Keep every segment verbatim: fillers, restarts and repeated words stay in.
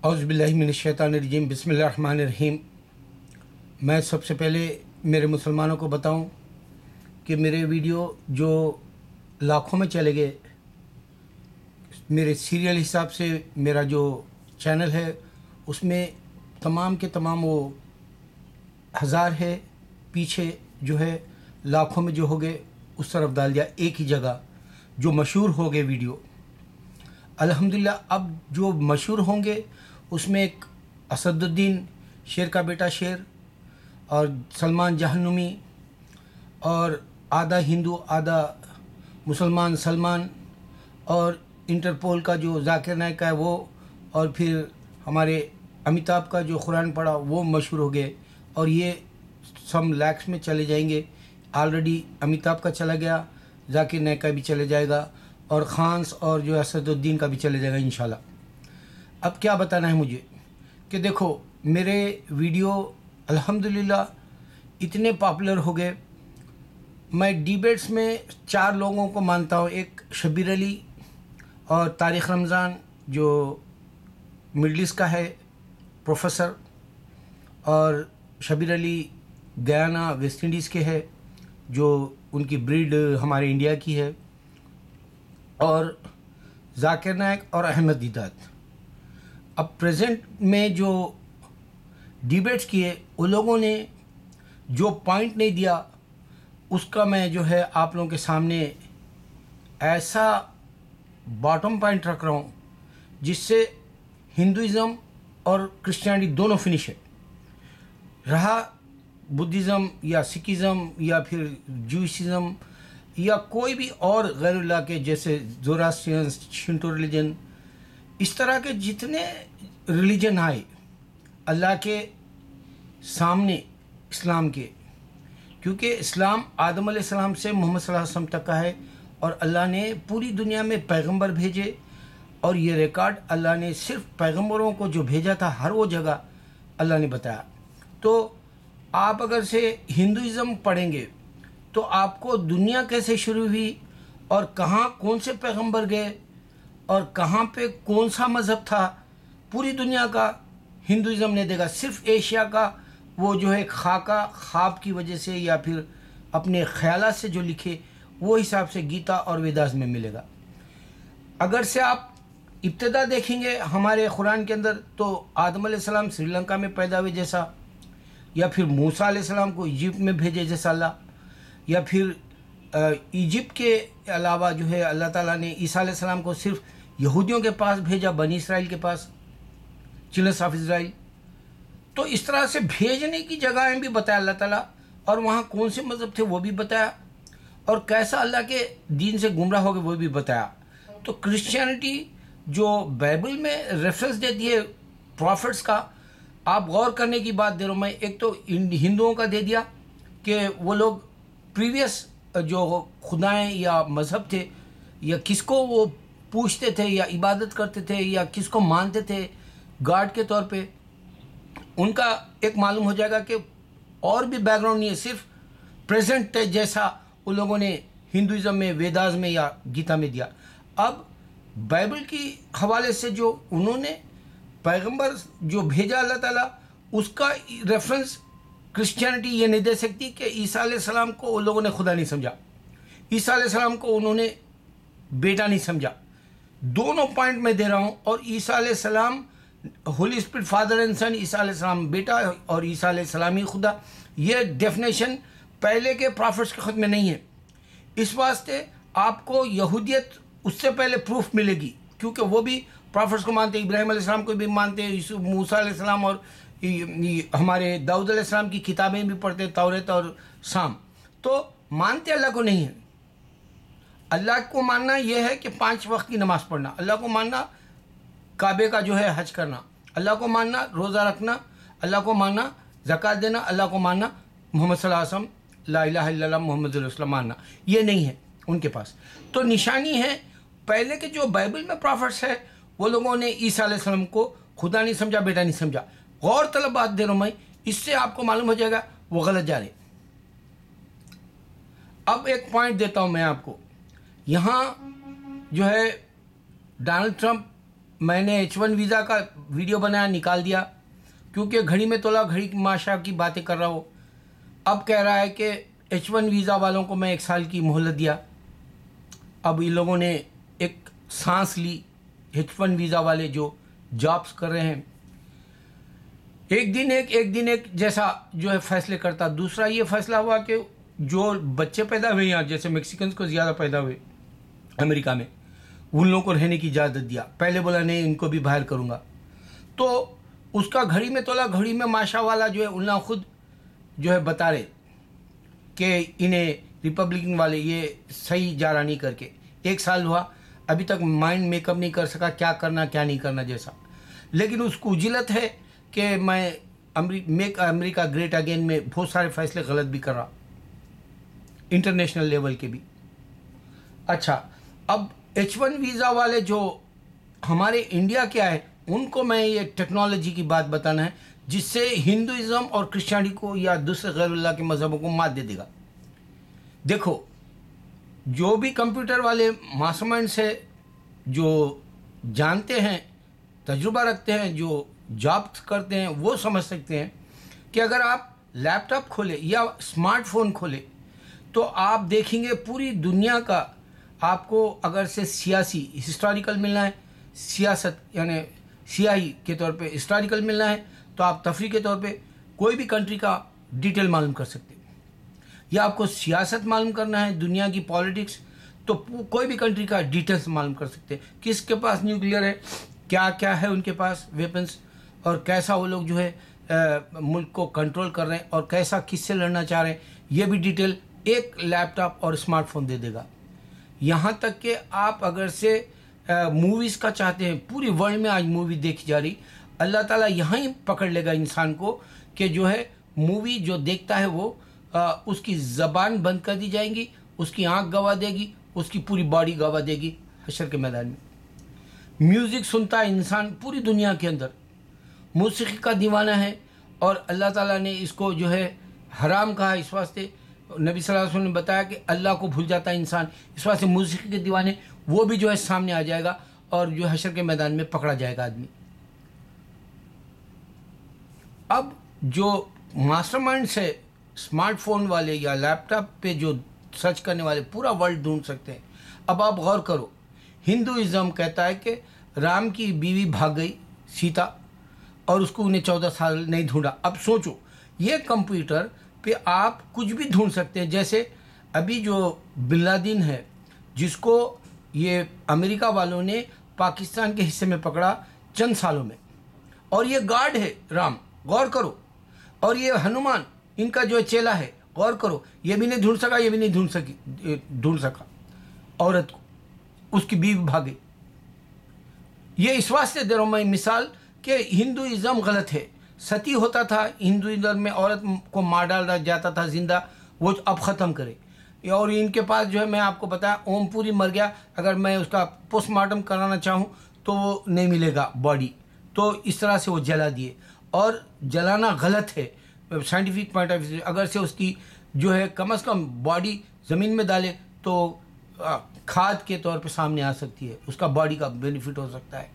اعوذ باللہ من الشیطان الرجیم بسم اللہ الرحمن الرحیم۔ میں سب سے پہلے میرے مسلمانوں کو بتاؤں کہ میرے ویڈیو جو لاکھوں میں چلے گئے، میرے سیریل حساب سے میرا جو چینل ہے اس میں تمام کے تمام وہ ہزار ہے، پیچھے جو ہے لاکھوں میں جو ہو گئے اس طرف ڈال دیا ایک ہی جگہ جو مشہور ہو گئے ویڈیو۔ الحمدللہ اب جو مشہور ہوں گے اس میں ایک اسد الدین شیر کا بیٹا شیر اور سلمان جہنمی اور آدھا ہندو آدھا مسلمان سلمان اور انٹرپول کا جو ذاکر نائک کا ہے وہ، اور پھر ہمارے امیتابھ کا جو قرآن پڑھا وہ مشہور ہو گئے، اور یہ سم لیکس میں چلے جائیں گے۔ آلریڈی امیتابھ کا چلا گیا، ذاکر نائک کا بھی چلے جائے گا، اور خانس اور جو اسد الدین کا بھی چلے جائے گا انشاءاللہ۔ اب کیا بتانا ہے مجھے کہ دیکھو میرے ویڈیو الحمدللہ اتنے پاپولر ہو گئے۔ میں ڈیبیٹس میں چار لوگوں کو مانتا ہوں، ایک شبیر علی اور طارق رمضان جو مڈل ایسٹ کا ہے پروفیسر، اور Shabbir Ali Guyana West Indies کے ہے جو ان کی بریڈ ہمارے انڈیا کی ہے، اور ذاکر نائک اور احمد دیدات۔ اب پریزنٹ میں جو ڈیبیٹس کیے ان لوگوں نے جو پوائنٹ نہیں دیا اس کا میں جو ہے آپ لوگوں کے سامنے ایسا باٹم پوائنٹ رکھ رہا ہوں جس سے ہندوازم اور کرسچینٹی دونوں فنش ہے۔ رہا بدھزم یا سکھزم یا پھر جوئسزم یا کوئی بھی اور غیر اللہ کے جیسے زوراسٹرین، شنٹو ریلیجن، اس طرح کے جتنے ریلیجن آئے اللہ کے سامنے اسلام کے، کیونکہ اسلام آدم علیہ السلام سے محمد صلی اللہ علیہ وسلم تک کا ہے، اور اللہ نے پوری دنیا میں پیغمبر بھیجے، اور یہ ریکارڈ اللہ نے صرف پیغمبروں کو جو بھیجا تھا ہر وہ جگہ اللہ نے بتایا۔ تو آپ اگر سے ہندوازم پڑھیں گے تو آپ کو دنیا کیسے شروع ہوئی اور کہاں کون سے پیغمبر گئے اور کہاں پہ کون سا مذہب تھا، پوری دنیا کا ہندوازم نے دیکھا۔ صرف ایشیا کا وہ جو ہے خاکہ خواب کی وجہ سے یا پھر اپنے خیالات سے جو لکھے وہ حساب سے گیتا اور ویداس میں ملے گا۔ اگر سے آپ ابتدا دیکھیں گے ہمارے قرآن کے اندر تو آدم علیہ السلام سری لنکا میں پیدا ہوئے جیسا، یا پھر موسیٰ علیہ السلام کو ایجپٹ میں بھیجے جیسا اللہ، یا پھر ایجپٹ کے علاوہ جو ہے اللہ تعالیٰ نے عیسیٰ علیہ السلام کو صرف یہودیوں کے پاس بھیجا، بنی اسرائیل کے پاس، چلڈرنس آف اسرائیل۔ تو اس طرح سے بھیجنے کی جگہیں بھی بتایا اللہ تعالیٰ، اور وہاں کون سے مذہب تھے وہ بھی بتایا، اور کیسا اللہ کے دین سے گمراہ ہو گئے وہ بھی بتایا۔ تو کرسچینٹی جو بائبل میں ریفرنس دیتی ہے پروفٹس کا، آپ غور کرنے کی بات دے رہا ہوں میں۔ ایک تو ہندوؤں کا دے دیا کہ وہ لوگ پریویس جو خدائیں یا مذہب تھے یا کس کو وہ پوچھتے تھے یا عبادت کرتے تھے یا کس کو مانتے تھے گاڈ کے طور پہ، ان کا ایک معلوم ہو جائے گا کہ اور بھی بیک گراؤنڈ نہیں ہے، صرف پریزنٹ جیسا ان لوگوں نے ہندوازم میں ویداس میں یا گیتا میں دیا۔ اب بائبل کی حوالے سے جو انہوں نے پیغمبر جو بھیجا اللہ تعالیٰ، اس کا ریفرنس کرسچینٹی یہ نہیں دے سکتی کہ عیسیٰ علیہ السلام کو ان لوگوں نے خدا نہیں سمجھا، عیسیٰ علیہ السلام کو انہوں نے بیٹا نہیں سمجھا۔ دونوں پوائنٹ میں دے رہا ہوں، اور عیسیٰ علیہ السلام holy spirit father and son, عیسیٰ علیہ السلام بیٹا اور عیسیٰ علیہ السلام ہی خدا، یہ ڈیفینیشن پہلے کے پروفٹس کے خود میں نہیں ہے۔ اس واسطے آپ کو یہودیت اس سے پہلے پروف ملے گی، کیونکہ وہ بھی پروفٹس کو مانتے، ابراہیم علیہ السلام کو بھی مانتے، موسیٰ علیہ السلام اور ہمارے داؤد علیہ السلام کی کتابیں بھی پڑھتے، توریت اور سام، تو مانتے اللہ کو نہیں ہے۔ اللہ کو ماننا یہ ہے کہ پانچ وقت کی نماز پڑھنا، اللہ کو ماننا کعبے کا جو ہے حج کرنا، اللہ کو ماننا روزہ رکھنا، اللہ کو ماننا زکوٰۃ دینا، اللہ کو ماننا محمد صلی اللہ علیہ وسلم لا الہ الا اللہ محمد رسول اللہ ماننا، یہ نہیں ہے ان کے پاس۔ تو نشانی ہے پہلے کے جو بائبل میں پروفٹس ہے وہ لوگوں نے عیسیٰ علیہ السلام کو خدا نہیں سمجھا، بیٹا نہیں سمجھا۔ غور طلب بات دے رہا ہوں میں، اس سے آپ کو معلوم ہو جائے گا وہ غلط جا رہے۔ اب ایک پوائنٹ دیتا ہوں میں آپ کو، یہاں جو ہے ڈونلڈ ٹرمپ मैंने एच वन वीज़ा का वीडियो बनाया, निकाल दिया, क्योंकि घड़ी में तोला घड़ी की माशा की बातें कर रहा हूँ। अब कह रहा है कि एच वन वीज़ा वालों को मैं एक साल की मोहलत दिया। अब इन लोगों ने एक सांस ली, एच वन वीज़ा वाले जो जॉब्स कर रहे हैं, एक दिन एक एक दिन एक जैसा जो है फैसले करता। दूसरा ये फैसला हुआ कि जो बच्चे पैदा हुए यहाँ, जैसे मेक्सिकन्स को ज़्यादा पैदा हुए अमेरिका में, उन लोगों को रहने की इजाज़त दिया। पहले बोला नहीं, इनको भी बाहर करूँगा। तो उसका घड़ी में तोला घड़ी में माशा वाला जो है उन्ना खुद जो है बता रहे कि इन्हें रिपब्लिकन वाले ये सही जा रहा नहीं करके। एक साल हुआ, अभी तक माइंड मेकअप नहीं कर सका क्या करना क्या नहीं करना जैसा। लेकिन उसको उजिलत है कि मैं अमरी मेक अमेरिका ग्रेट अगेन में बहुत सारे फैसले गलत भी कर रहा, इंटरनेशनल लेवल के भी। अच्छा, अब एच वन वीज़ा वाले जो हमारे इंडिया के आए, उनको मैं ये टेक्नोलॉजी की बात बताना है जिससे हिंदुइज़्म और क्रिश्चियनिटी को या दूसरे गैरुल्लाह के मज़हबों को मात दे देगा। देखो, जो भी कंप्यूटर वाले मास्टरमाइंड से जो जानते हैं, तजुर्बा रखते हैं, जो जॉब करते हैं, वो समझ सकते हैं कि अगर आप लैपटॉप खोले या स्मार्टफोन खोले तो आप देखेंगे पूरी दुनिया का आपको अगर से सियासी हिस्टोरिकल मिलना है, सियासत यानी सियाही के तौर पे हिस्टोरिकल मिलना है, तो आप तफरी के तौर पे कोई भी कंट्री का डिटेल मालूम कर सकते हैं। या आपको सियासत मालूम करना है, दुनिया की पॉलिटिक्स, तो कोई भी कंट्री का डिटेल्स मालूम कर सकते हैं। किसके पास न्यूक्लियर है, क्या क्या है उनके पास वेपन्स, और कैसा वो लोग जो है आ, मुल्क को कंट्रोल कर रहे हैं, और कैसा किससे लड़ना चाह रहे हैं, ये भी डिटेल एक लैपटॉप और स्मार्टफोन दे देगा। यहाँ तक कि आप अगर से मूवीज़ का चाहते हैं, पूरी वर्ल्ड में आज मूवी देखी जा रही, अल्लाह ताला यहाँ ही पकड़ लेगा इंसान को कि जो है मूवी जो देखता है वो आ, उसकी ज़बान बंद कर दी जाएंगी, उसकी आंख गवा देगी, उसकी पूरी बॉडी गवा देगी हशर के मैदान में। म्यूज़िक सुनता है इंसान पूरी दुनिया के अंदर, मौसीकी का दीवाना है, और अल्लाह ताला ने इसको जो है हराम कहा। इस वास्ते नबी सल्लल्लाहु अलैहि वसल्लम ने बताया कि अल्लाह को भूल जाता है इंसान, इस वास्ते मौसीकी के दीवाने वो भी जो है सामने आ जाएगा और जो हशर के मैदान में पकड़ा जाएगा आदमी। अब जो मास्टरमाइंड से स्मार्टफोन वाले या लैपटॉप पे जो सर्च करने वाले पूरा वर्ल्ड ढूंढ सकते हैं। अब आप गौर करो, हिंदुइज़्म कहता है कि राम की बीवी भाग गई सीता, और उसको उन्हें चौदह साल नहीं ढूंढा। अब सोचो, ये कंप्यूटर पे आप कुछ भी ढूंढ सकते हैं। जैसे अभी जो बिन लादेन है, जिसको ये अमेरिका वालों ने पाकिस्तान के हिस्से में पकड़ा चंद सालों में, और ये गार्ड है राम, गौर करो, और ये हनुमान इनका जो चेला है, गौर करो, ये भी नहीं ढूंढ सका, ये भी नहीं ढूंढ सकी ढूंढ सका औरत को, उसकी बीवी भागे। ये इस वास्ते दे रहा हूँ मैं मिसाल कि हिंदुइज़्म गलत है। सती होता था हिंदुइज़्म में, औरत को मार डाला जाता था जिंदा, वो अब ख़त्म करे। और इनके पास जो है मैं आपको बताया, ओमपुरी मर गया, अगर मैं उसका पोस्टमार्टम कराना चाहूँ तो वो नहीं मिलेगा बॉडी, तो इस तरह से वो जला दिए। और जलाना गलत है साइंटिफिक पॉइंट ऑफ व्यू से। अगर से उसकी जो है कम अज़ कम बॉडी ज़मीन में डाले तो आ, खाद के तौर पे सामने आ सकती है, उसका बॉडी का बेनिफिट हो सकता है।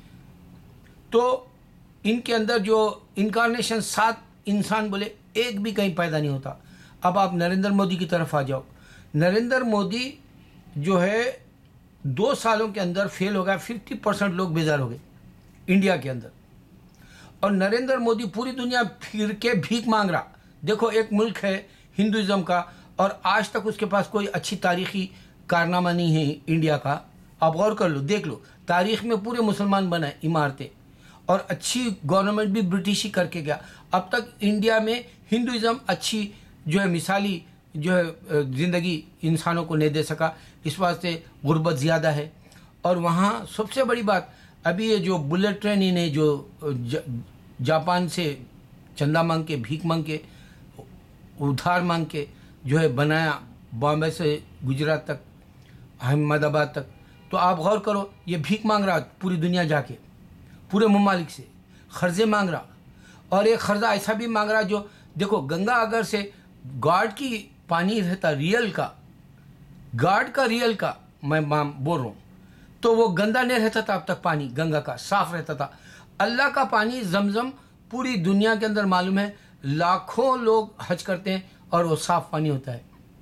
तो इनके अंदर जो इनकारनेशन सात इंसान बोले, एक भी कहीं पैदा नहीं होता। अब आप नरेंद्र मोदी की तरफ आ जाओ। नरेंद्र मोदी जो है दो सालों के अंदर फेल हो गया, फिफ्टी परसेंट लोग बेजार हो गए इंडिया के अंदर। और नरेंद्र मोदी पूरी दुनिया फिर के भीख मांग रहा। देखो, एक मुल्क है हिंदुइज़्म का, और आज तक उसके पास कोई अच्छी तारीखी कारनामा नहीं है इंडिया का। आप गौर कर लो, देख लो, तारीख में पूरे मुसलमान बनाए इमारतें, और अच्छी गवर्नमेंट भी ब्रिटिश ही करके गया। अब तक इंडिया में हिंदुइज़्म अच्छी जो है मिसाली जो है ज़िंदगी इंसानों को नहीं दे सका, इस वास्ते गुर्बत ज़्यादा है। और वहाँ सबसे बड़ी बात, अभी ये जो बुलेट ट्रेन इन्हें जो ज, जापान से चंदा मांग के, भीख मांग के, उधार मांग के जो है बनाया, बॉम्बे से गुजरात तक, अहमदाबाद तक, तो आप गौर करो, ये भीख मांग रहा पूरी दुनिया जाके, पूरे ममालिक से खर्जे मांग रहा। और एक खर्जा ऐसा भी मांग रहा जो, देखो, गंगा अगर से गॉड की पानी रहता रियल का, गॉड का रियल का मैं बोल रहा हूँ, تو وہ گندا نہیں رہتا تھا اب تک، پانی گنگا کا صاف رہتا تھا. اللہ کا پانی زمزم پوری دنیا کے اندر معلوم ہے لاکھوں لوگ حج کرتے ہیں اور وہ صاف پانی ہوتا ہے.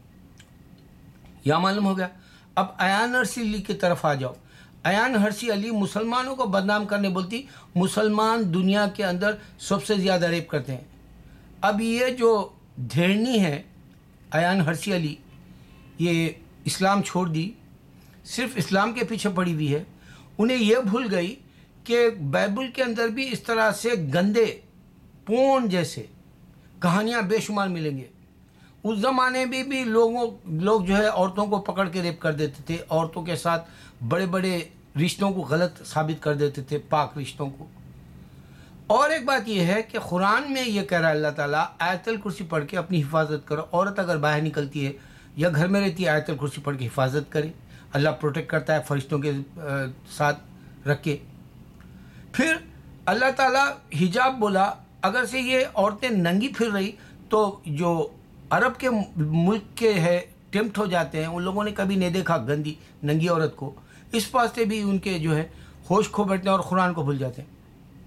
یا معلوم ہو گیا. اب ایان ہرسی علی کی طرف آ جاؤ. ایان ہرسی علی مسلمانوں کو بدنام کرنے بولتی مسلمان دنیا کے اندر سب سے زیادہ ریپ کرتے ہیں. اب یہ جو دھیرنی ہے ایان ہرسی علی، یہ اسلام چھوڑ دی، صرف اسلام کے پیچھے پڑی ہوئی ہے. انہیں یہ بھول گئی کہ بائبل کے اندر بھی اس طرح سے گندے پون جیسے کہانیاں بے شمار ملیں گے. اس زمانے میں بھی لوگوں لوگ جو ہے عورتوں کو پکڑ کے ریپ کر دیتے تھے، عورتوں کے ساتھ بڑے بڑے رشتوں کو غلط ثابت کر دیتے تھے، پاک رشتوں کو. اور ایک بات یہ ہے کہ قرآن میں یہ کہہ رہا ہے اللہ تعالیٰ آیت الکرسی پڑھ کے اپنی حفاظت کرو. عورت اگر باہر نکلتی ہے یا گھر میں رہتی ہے آیت الکرسی پڑھ کے حفاظت کرے. اللہ پروٹیکٹ کرتا ہے فرشتوں کے ساتھ رکھ کے. پھر اللہ تعالیٰ حجاب بولا. اگر سے یہ عورتیں ننگی پھر رہی تو جو عرب کے ملک کے ہے ٹیمپٹ ہو جاتے ہیں، ان لوگوں نے کبھی نہیں دیکھا گندی ننگی عورت کو، اس واسطے بھی ان کے جو ہے ہوش کھو بیٹھتے ہیں اور قرآن کو بھول جاتے ہیں.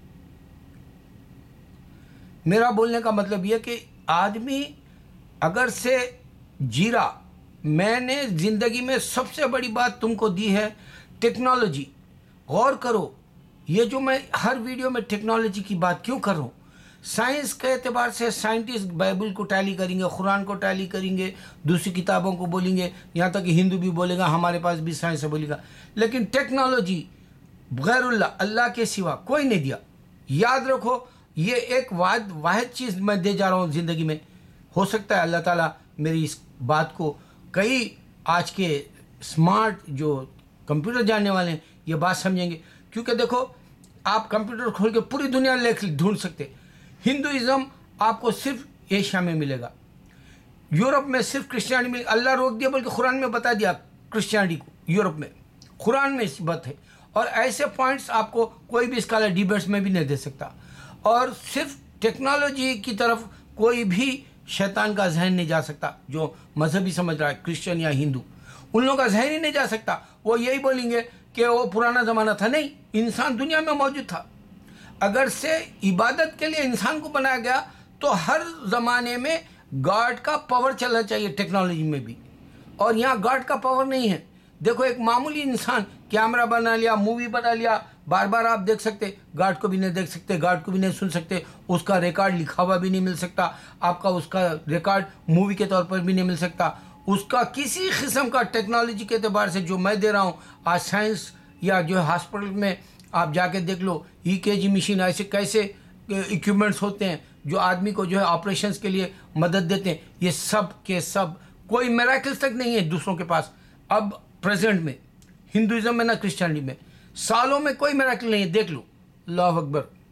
میرا بولنے کا مطلب یہ کہ آدمی اگر سے جی رہا، میں نے زندگی میں سب سے بڑی بات تم کو دی ہے ٹیکنالوجی. غور کرو یہ جو میں ہر ویڈیو میں ٹیکنالوجی کی بات کیوں کر رہا ہوں. سائنس کے اعتبار سے سائنٹسٹ بائبل کو ٹیلی کریں گے، قرآن کو ٹیلی کریں گے، دوسری کتابوں کو بولیں گے، یہاں تک کہ ہندو بھی بولے گا، ہمارے پاس بھی سائنس ہے بولے گا. لیکن ٹیکنالوجی بغیر اللہ اللہ کے سوا کوئی نہیں دیا. یاد رکھو یہ ایک واحد واحد چیز میں دے جا رہا ہوں زندگی میں. ہو سکتا ہے اللہ تعالیٰ میری اس بات کو کئی آج کے اسمارٹ جو کمپیوٹر جاننے والے ہیں یہ بات سمجھیں گے. کیونکہ دیکھو آپ کمپیوٹر کھول کے پوری دنیا لکھ ڈھونڈ سکتے. ہندوازم آپ کو صرف ایشیا میں ملے گا، یورپ میں صرف کرسچینٹی ملے گا. اللہ روک دیا بلکہ قرآن میں بتا دیا کرسچینٹی کو یورپ میں، قرآن میں اس بات ہے. اور ایسے پوائنٹس آپ کو کوئی بھی اسکالر ڈیبیٹس میں بھی نہیں دے سکتا. اور صرف ٹیکنالوجی کی طرف کوئی بھی شیطان کا ذہن نہیں جا سکتا جو مذہبی سمجھ رہا ہے کرسچن یا ہندو. ان لوگوں کا ذہن ہی نہیں جا سکتا. وہ یہی بولیں گے کہ وہ پرانا زمانہ تھا. نہیں، انسان دنیا میں موجود تھا. اگر سے عبادت کے لیے انسان کو بنایا گیا تو ہر زمانے میں گاڈ کا پاور چلنا چاہیے ٹیکنالوجی میں بھی. اور یہاں گاڈ کا پاور نہیں ہے. دیکھو ایک معمولی انسان کیمرہ بنا لیا، مووی بنا لیا، بار بار آپ دیکھ سکتے، گاڈ کو بھی نہیں دیکھ سکتے، گاڈ کو بھی نہیں سن سکتے، اس کا ریکارڈ لکھا ہوا بھی نہیں مل سکتا آپ کا، اس کا ریکارڈ مووی کے طور پر بھی نہیں مل سکتا. اس کا کسی قسم کا ٹیکنالوجی کے اعتبار سے جو میں دے رہا ہوں آج سائنس یا جو ہاسپٹل میں آپ جا کے دیکھ لو ای کے جی مشین، ایسے کیسے ایکوپمنٹس ہوتے ہیں جو آدمی کو جو ہے آپریشنس کے لیے مدد دیتے ہیں. یہ سب کے سب کوئی میراکلس تک نہیں ہے دوسروں کے پاس. اب پریزنٹ میں ہندوازم میں نہ کرسچینٹی میں سالوں میں کوئی میراکل نہیں ہے. دیکھ لو. اللہ اکبر.